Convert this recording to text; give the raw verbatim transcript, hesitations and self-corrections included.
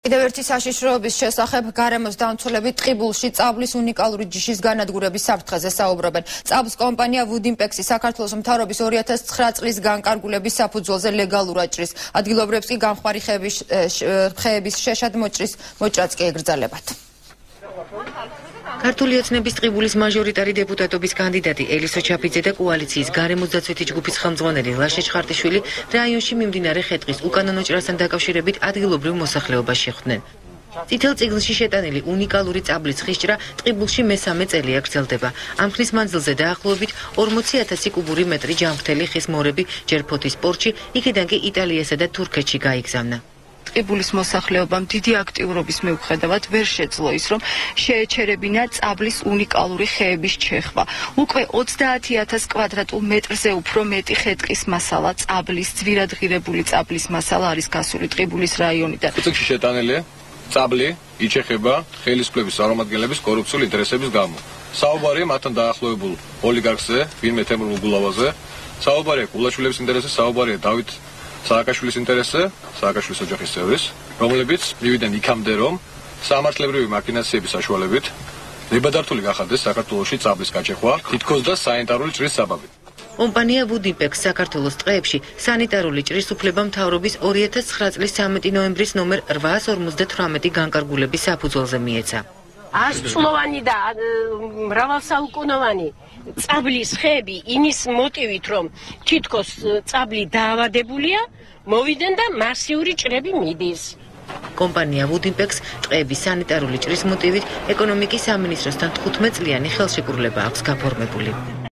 კიდევ ერთი საშიშროების შესახებ გარემოს დამცველები ტყიბულში წაბლის უნიკალური ჯიშის განადგურების საფრთხეზე საუბრობენ. წაბლის კომპანია ვუდიმპექსი საქართველოს მთავრობის ორი ათას ცხრა წლის განკარგულების საფუძველზე ლეგალურად ჭრის. ადგილობრივებს კი გამხმარი ხეების შეშად მოჭრის მოჭრაც კი ეკრძალებათ. ქართული ოცნების ტყიბულის მაჟორიტარი დეპუტატობის კანდიდატი ელისო ჩაფიძე და კოალიციის გარემოს დაცვითი ჯგუფის ხელმძღვანელი ლაშა ჩხარტიშვილი რაიონში მიმდინარე ხე-ტყის უკანონო ჭრასთან დაკავშირებით ადგილობრივ მოსახლეობას შეხვდნენ. წითელ წიგნში შეტანილი უნიკალური წაბლის ხისჭრა ტყიბულში მესამე წელია გრძელდება. ამ ხნის მანძილზე დაახლოებით ორმოცი ათასი კუბური მეტრი ჯანმრთელი ხის მორები ჯერ ფოთის პორტში, იქიდან კი იტალიასა და თურქეთში გაიგზავნა. ტყიბულის მოსახლეობამ დიდი აქტიურობის მიუხედავად ვერ შეძლო ის, რომ შეეჩერებინა წაბლის უნიკალური ხეების ჩეხვა. უკვე ოცდაათი ათას კვადრატულ მეტრზე უფრო მეტი ხე-ტყის მასალა, წაბლის, ძვირადღირებული წაბლის მასალა არის გასული ტყიბულის რაიონიდან. წიგნში შეტანილი წაბლი იჩეხება ხელისუფლების წარმომადგენლების კორუფციული ინტერესების გამო. საუბარია მათთან დაახლოებულ ოლიგარქზე, ვინმე თემურ უგულავაზე, საუბარია გულაშვილების ინტერესზე, საუბარია დავით სააკაშვილის ინტერესზე, სააკაშვილის ოჯახის წევრის, რომლებიც მივიდნენ იქამდე, რომ სამართლებრივი მაქინაციების საშუალებით ნებადართული გახადეს საქართველოში წაბლის გაჩეხვა, თითქოს და სანიტარული ჭრის საბაბით. კომპანია ვუდიმპექს საქართველოს ტყეებში სანიტარული ჭრის უფლება მთავრობის ორი ათას ცხრა წლის სამეტი ნოემბრის ნომერ რვაას ორმოცდათვრამეტი განკარგულების საფუძველზე მიეცა. ასწლოვანი და მრავალსაუკუნოვანი წაბლის ხეები იმის მოტივით, რომ თითქოს წაბლი დაავადებულია, მოვიდნენ და მასიური ჭრები მიდის. კომპანია ვუდიმპექს ტყეების სანიტარული ჭრის მოტივით ეკონომიკის სამინისტროსთან თხუთმეტ წლიანი ხელშეკრულება აქვს გაფორმებული.